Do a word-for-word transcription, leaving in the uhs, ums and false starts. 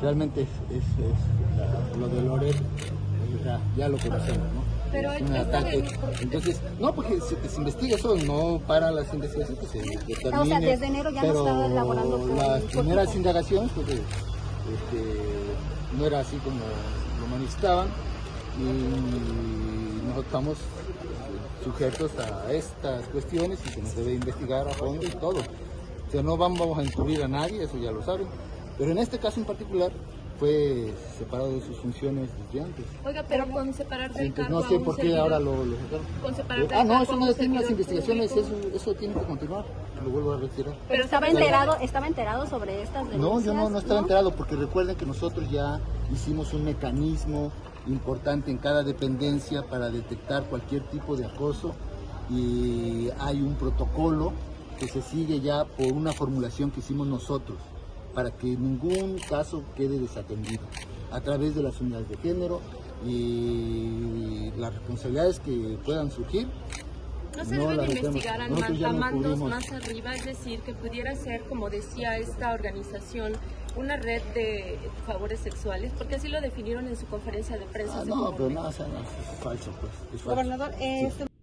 realmente es, es, es la, lo de Loret, ya, ya lo conocemos, ¿no? Pero es un ataque. Entonces, no, porque se, se investiga eso, no para las investigaciones que se determine. O sea, desde enero ya no está elaborando por las por primeras tipo. indagaciones, pues, este, no era así como lo manifestaban, y nosotros estamos sujetos a estas cuestiones y se nos debe investigar a fondo y todo. O sea, no vamos a encubrir a nadie, eso ya lo saben, pero en este caso en particular fue separado de sus funciones desde antes. Oiga, pero con separar del Entonces, cargo no sé a un por qué servidor, ahora lo, lo sacaron. con separar Eh, del ah, no, cargo eso a no un detiene las servidor investigaciones, eso, público. eso tiene que continuar, lo vuelvo a retirar. Pero estaba enterado, estaba enterado sobre estas denuncias. No, yo no, no estaba enterado, porque recuerden que nosotros ya hicimos un mecanismo importante en cada dependencia para detectar cualquier tipo de acoso, y hay un protocolo que se sigue ya por una formulación que hicimos nosotros para que ningún caso quede desatendido a través de las unidades de género, y las responsabilidades que puedan surgir. ¿No se No debe la de metemos. investigar a, Nosotros ya a no mandos cubrimos. más arriba? Es decir, que pudiera ser, como decía esta organización, una red de favores sexuales, porque así lo definieron en su conferencia de prensa. Ah, no, pero no, o sea, no, es falso, pues, es falso. Gobernador, eh, Sí.